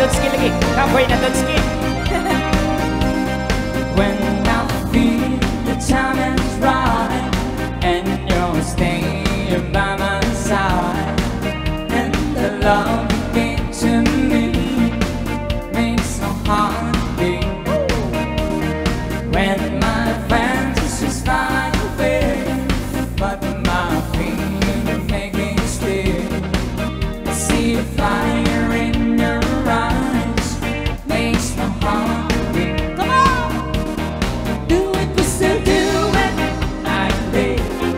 ski lagi. Halfway na dun ski. When I feel the time is right and you're staying by my side, and the love you gave to me makes my heart beat. When my fantasies fly away, but my feet make me stay. I see the fire in your eyes, makes my heart beat. Come on! Do it, we still do it, night and day.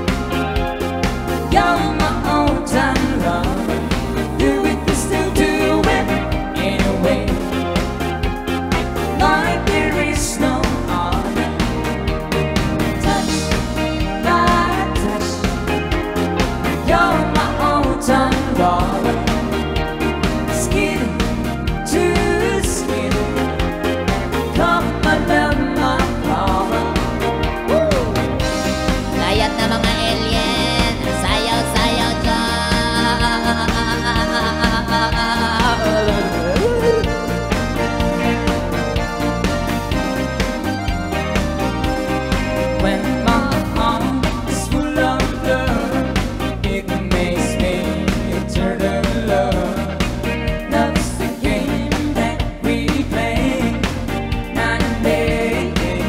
You're my all-time lover. Do it, we still do it, anyway. Like there is no other. Touch by touch, you're my all-time lover. Skin to skin, come and love my power. Layat na mga alien, sayaw-sayaw dyan. When my heart is full of love, it makes me eternal love. Love's the game that we play, night and day.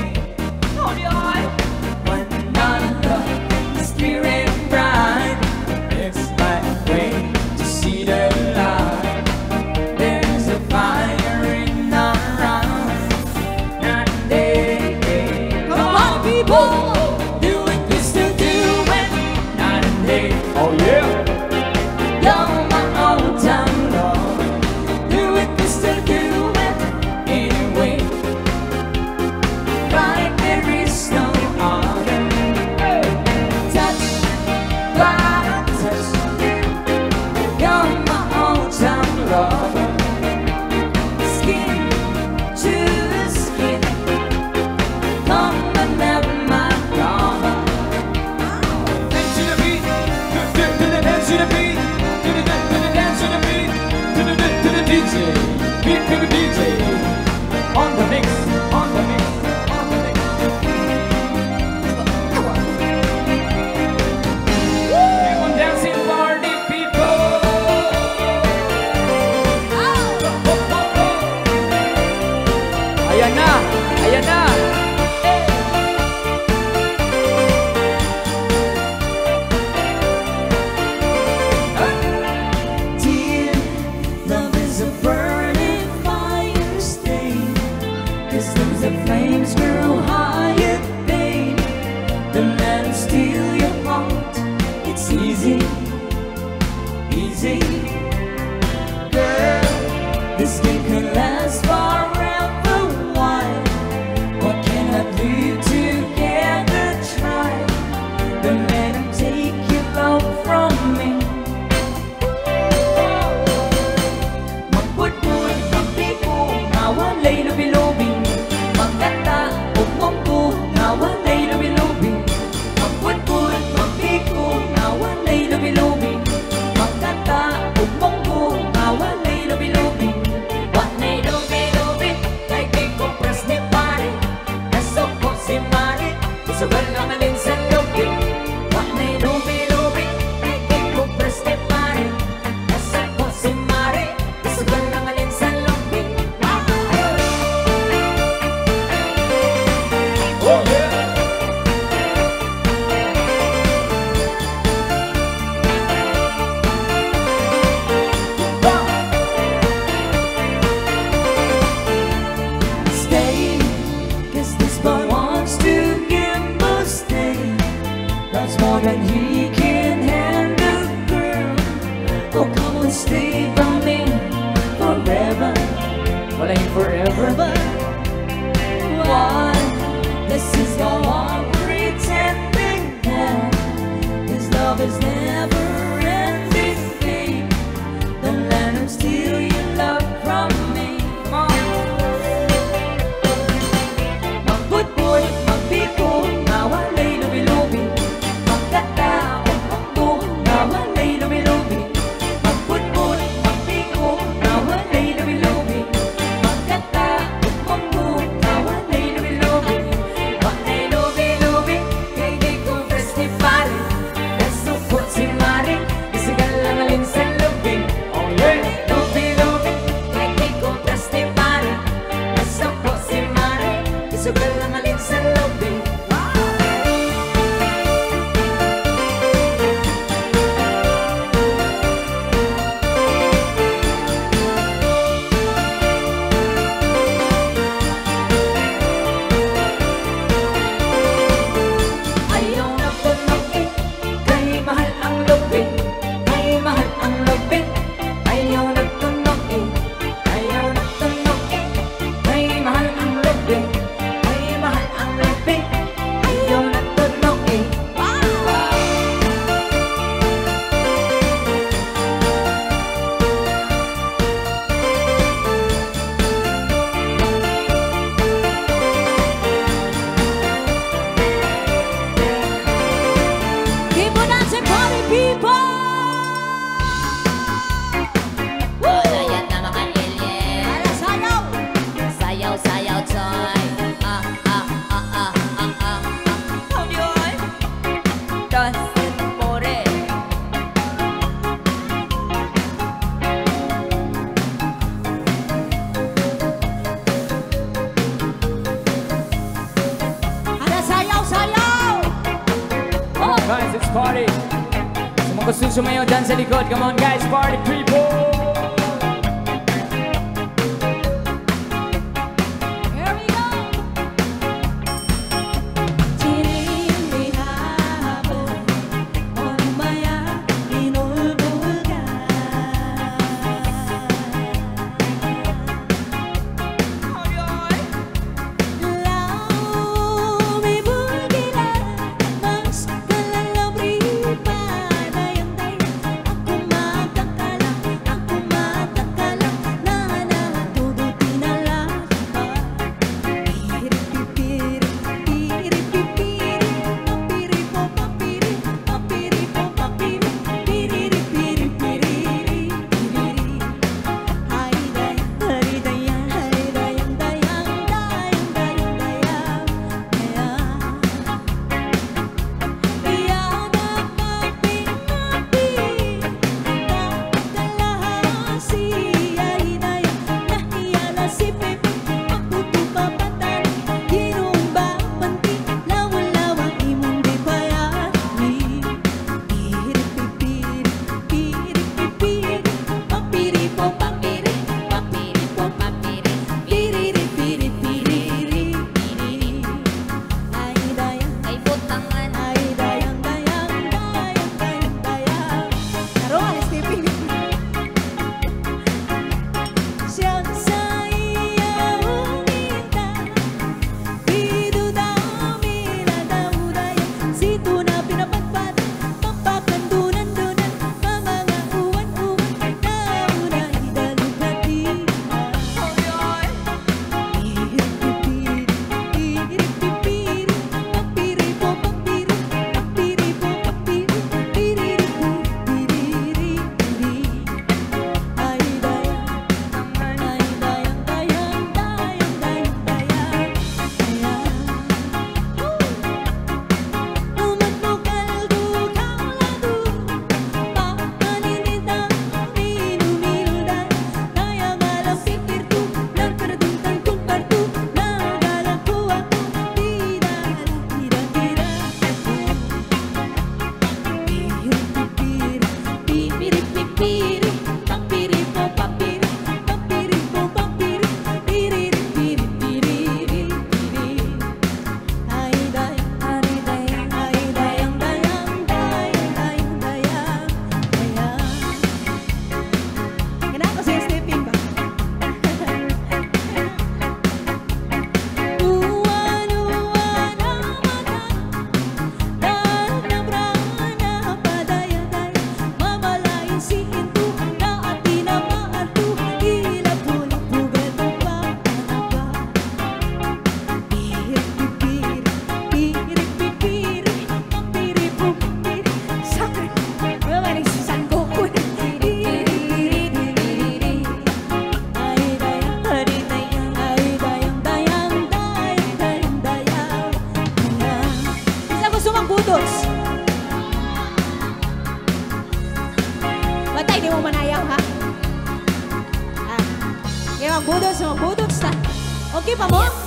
When our love is clear and bright, it's like way to see the light. There's a fire in our eyes, night and day. Come on, people, do it, we still do it, night and day. Oh yeah, you're my all-time love. Do it, we still do it, anyway. Right, there is no other. Touch by touch, you're my all-time lover. Skin to skin, come and have my lover. Dance to the beat, to the dance to the beat, to the dance to the beat, to the DJ, beat to the DJ. On the mix, on the mix, on the mix. Keep on dancing for the people. Ayan na, ayan na. Dear, love is a burning fire stain. As the flames grow higher, babe, don't let them steal your heart. It's easy, easy. Girl, this game could last forever. Why? What can I do together? Try. Don't let them take your love from me. Magpudpud ng piko, nga walay lubi-lubi. Magkata o mongko, nga walay lubi-lubi. Magpudpud ng piko, nga walay lubi-lubi. Magkata o mongko, nga walay lubi-lubi. Walay lubi-lubi. sugal ang alin sa lobby. Guys, it's party. Semua gusto sumayaw dyan sa likod. Come on guys, party people. Here we go. Tinihapon o lumaya inulbulgan. Magbudot sa magbudot sa. Okay pa mo?